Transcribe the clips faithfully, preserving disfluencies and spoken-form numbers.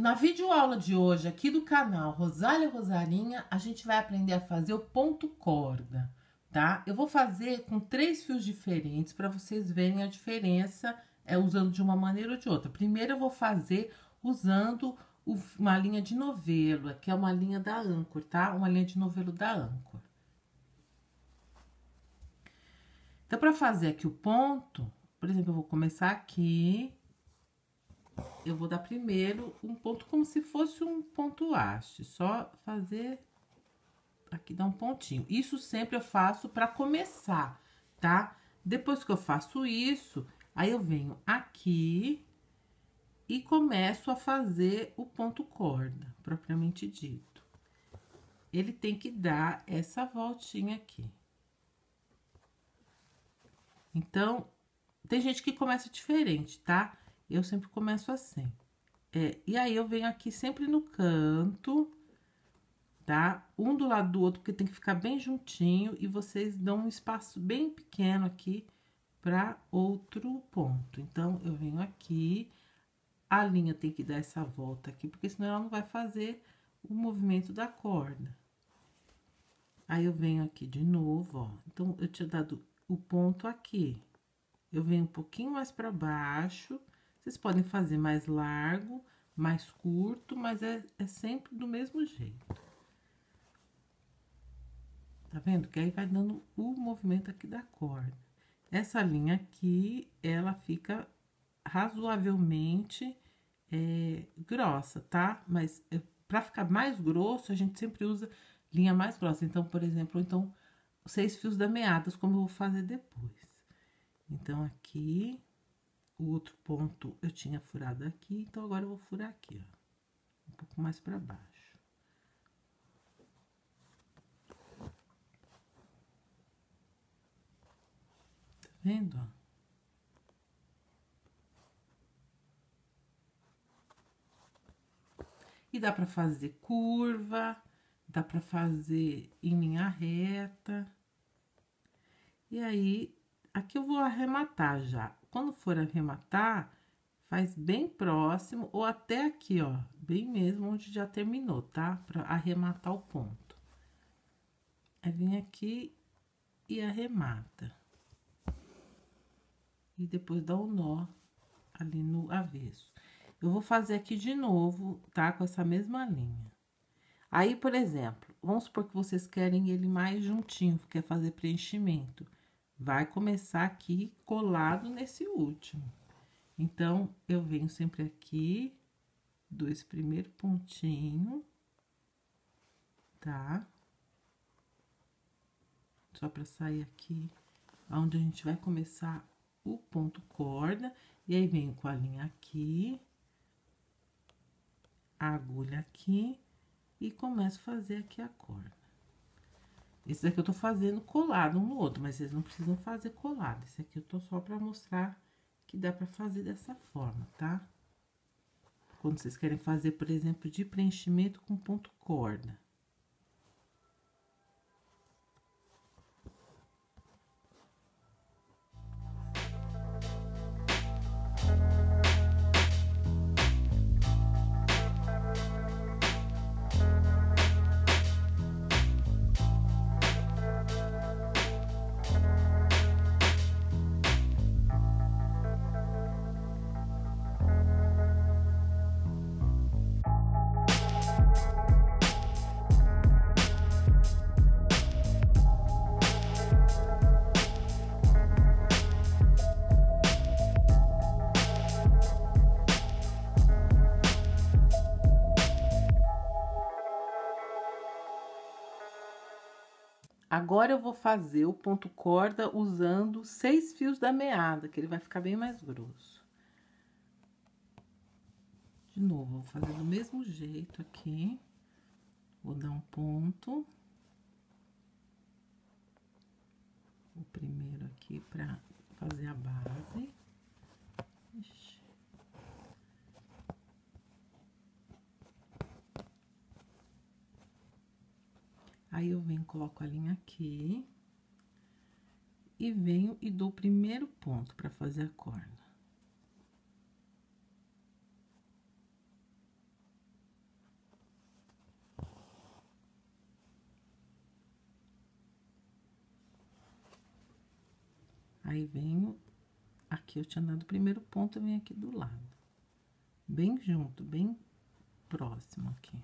Na videoaula de hoje, aqui do canal Rosália Rosarinha, a gente vai aprender a fazer o ponto corda, tá? Eu vou fazer com três fios diferentes para vocês verem a diferença, é, usando de uma maneira ou de outra. Primeiro eu vou fazer usando o, uma linha de novelo, que é uma linha da Anchor, tá? Uma linha de novelo da Anchor. Então, para fazer aqui o ponto, por exemplo, eu vou começar aqui. Eu vou dar primeiro um ponto como se fosse um ponto haste, só fazer aqui, dar um pontinho. Isso sempre eu faço para começar, tá? Depois que eu faço isso, aí eu venho aqui e começo a fazer o ponto corda, propriamente dito. Ele tem que dar essa voltinha aqui. Então, tem gente que começa diferente, tá? Eu sempre começo assim. É, e aí, eu venho aqui sempre no canto, tá? Um do lado do outro, porque tem que ficar bem juntinho. E vocês dão um espaço bem pequeno aqui para outro ponto. Então, eu venho aqui, a linha tem que dar essa volta aqui, porque senão ela não vai fazer o movimento da corda. Aí, eu venho aqui de novo, ó. Então, eu tinha dado o ponto aqui. Eu venho um pouquinho mais para baixo. Vocês podem fazer mais largo, mais curto, mas é, é sempre do mesmo jeito. Tá vendo? Que aí vai dando o movimento aqui da corda. Essa linha aqui, ela fica razoavelmente é, grossa, tá? Mas é, pra ficar mais grosso, a gente sempre usa linha mais grossa. Então, por exemplo, então, seis fios da meadas, como eu vou fazer depois. Então, aqui... O outro ponto eu tinha furado aqui, então agora eu vou furar aqui, ó. Um pouco mais pra baixo. Tá vendo, ó? E dá pra fazer curva, dá pra fazer em linha reta. E aí, aqui eu vou arrematar já. Quando for arrematar, faz bem próximo ou até aqui, ó, bem mesmo onde já terminou, tá? Pra arrematar o ponto. Aí vem aqui e arremata. E depois dá o nó ali no avesso. Eu vou fazer aqui de novo, tá? Com essa mesma linha. Aí, por exemplo, vamos supor que vocês querem ele mais juntinho, quer fazer preenchimento. Vai começar aqui colado nesse último. Então, eu venho sempre aqui, dou esse primeiro pontinho, tá? Só pra sair aqui, onde a gente vai começar o ponto corda. E aí, venho com a linha aqui, a agulha aqui, e começo a fazer aqui a corda. Esse daqui eu tô fazendo colado um no outro, mas vocês não precisam fazer colado. Esse aqui eu tô só pra mostrar que dá pra fazer dessa forma, tá? Quando vocês querem fazer, por exemplo, de preenchimento com ponto corda. Agora, eu vou fazer o ponto corda usando seis fios da meada, que ele vai ficar bem mais grosso. De novo, vou fazer do mesmo jeito aqui. Vou dar um ponto. O primeiro aqui pra fazer a base. Ixi. Aí, eu venho, coloco a linha aqui. E venho e dou o primeiro ponto pra fazer a corda. Aí, venho aqui, eu tinha dado o primeiro ponto, eu venho aqui do lado. Bem junto, bem próximo aqui.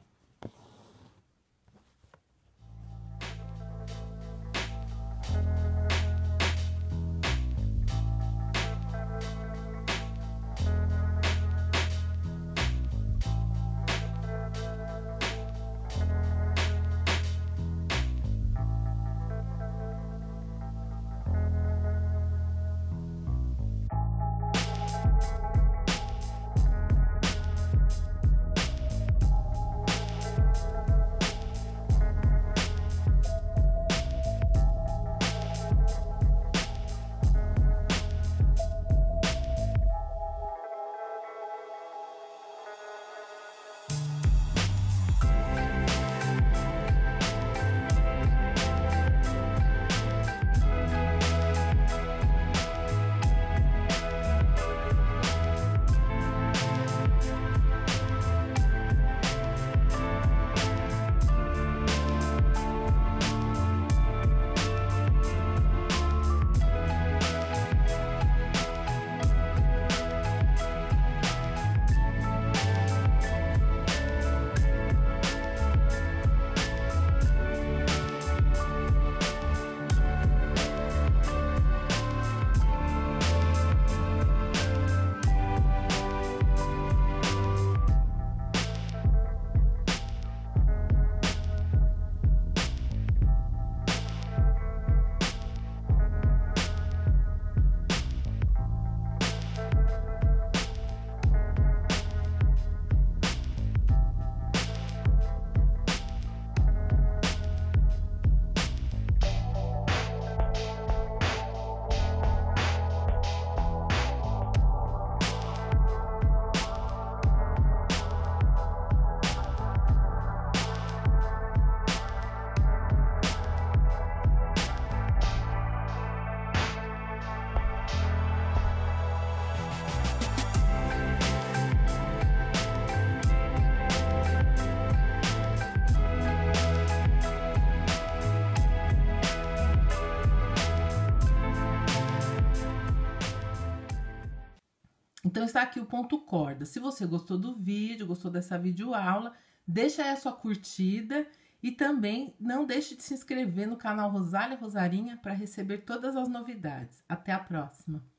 Então, está aqui o ponto corda. Se você gostou do vídeo, gostou dessa videoaula, deixa aí a sua curtida e também não deixe de se inscrever no canal Rosália Rosarinha para receber todas as novidades. Até a próxima!